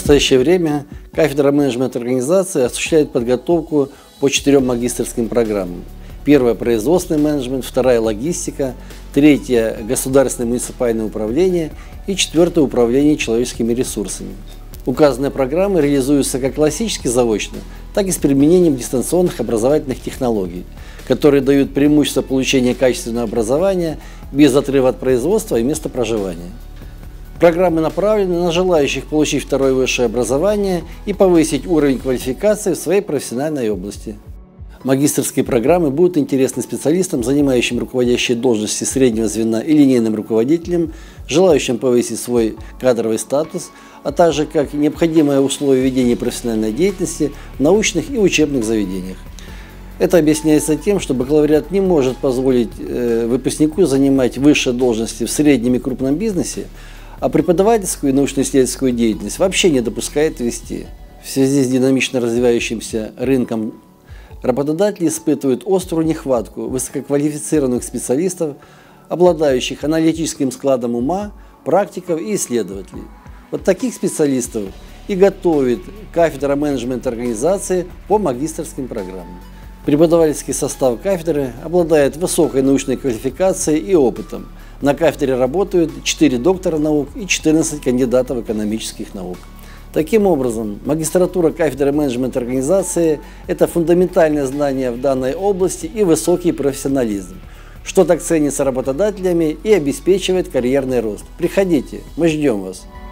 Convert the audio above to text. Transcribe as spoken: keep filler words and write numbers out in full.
настоящее время кафедра менеджмента организации осуществляет подготовку по четырем магистерским программам. Первая – производственный менеджмент, вторая – логистика, третья – государственное муниципальное управление и четвертое – управление человеческими ресурсами. Указанные программы реализуются как классически заочно, так и с применением дистанционных образовательных технологий, которые дают преимущество получения качественного образования без отрыва от производства и места проживания. Программы направлены на желающих получить второе высшее образование и повысить уровень квалификации в своей профессиональной области. Магистерские программы будут интересны специалистам, занимающим руководящие должности среднего звена и линейным руководителям, желающим повысить свой кадровый статус, а также как необходимое условие ведения профессиональной деятельности в научных и учебных заведениях. Это объясняется тем, что бакалавриат не может позволить э, выпускнику занимать высшие должности в среднем и крупном бизнесе, а преподавательскую и научно-исследовательскую деятельность вообще не допускает вести. В связи с динамично развивающимся рынком работодатели испытывают острую нехватку высококвалифицированных специалистов, обладающих аналитическим складом ума, практиков и исследователей. Вот таких специалистов и готовит кафедра менеджмента организации по магистерским программам. Преподавательский состав кафедры обладает высокой научной квалификацией и опытом. На кафедре работают четыре доктора наук и четырнадцать кандидатов экономических наук. Таким образом, магистратура кафедры менеджмента организации – это фундаментальное знание в данной области и высокий профессионализм, что так ценится работодателями и обеспечивает карьерный рост. Приходите, мы ждем вас.